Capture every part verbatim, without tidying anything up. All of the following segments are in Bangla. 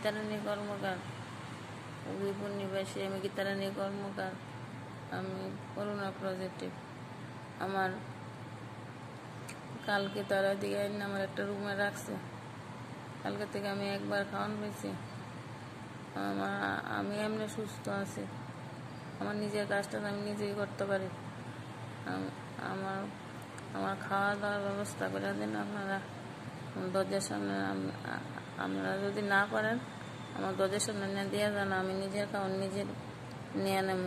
গীতারানী কর্মকার, উদয়পুর নিবাসী। আমি গীতারানী কর্মকার। আমি করোনা পজিটিভ। আমার কালকে তারা দিয়ে আমার একটা রুমে রাখছে। কালকে থেকে আমি একবার খাওয়ান পেয়েছি। আমার আমি এমনি সুস্থ আছি। আমার নিজের কাজটা আমি নিজেই করতে পারি। আমার আমার খাওয়া দাওয়ার ব্যবস্থা করে দিন আপনারা। দরজার সামনে আপনারা যদি না পারেন আমার দরজার সামনে নিয়ে দিয়ে যান, আমি নিজের খাওয়ান নিজের নিয়ে নেব।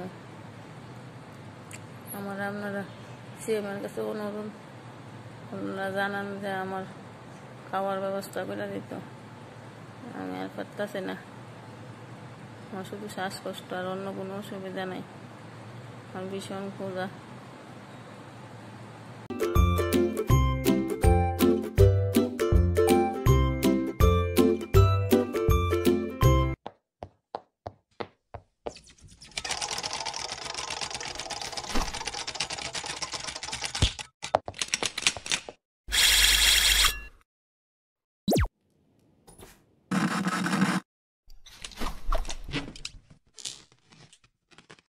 আমার আপনারা সিএমের কাছে অনুরোধ জানান যে আমার খাওয়ার ব্যবস্থা করে দিত। আমি আর পারতেছি না। আমার শুধু শ্বাসকষ্ট, আর অন্য কোনো অসুবিধা নেই। আমার ভীষণ ক্ষুধা।